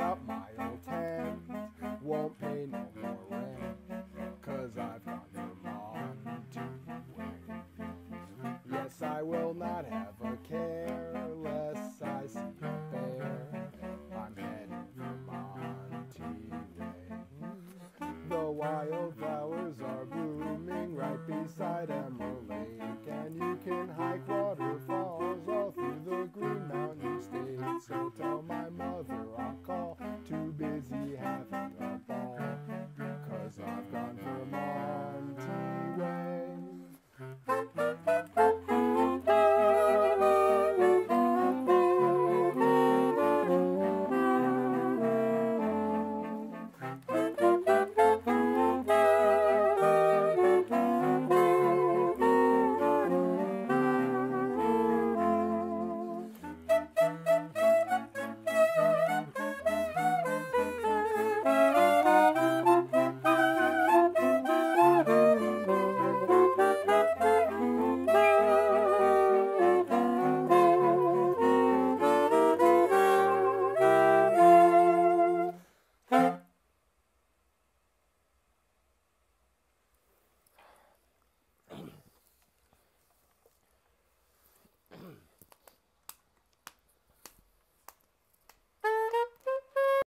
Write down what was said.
up my old tent. Won't pay no more rent, 'cause I've got Vermontee Way. Yes, I will not have a care, lest I see a bear. I'm heading Vermontee Way. The wildflowers are blooming right beside Emerald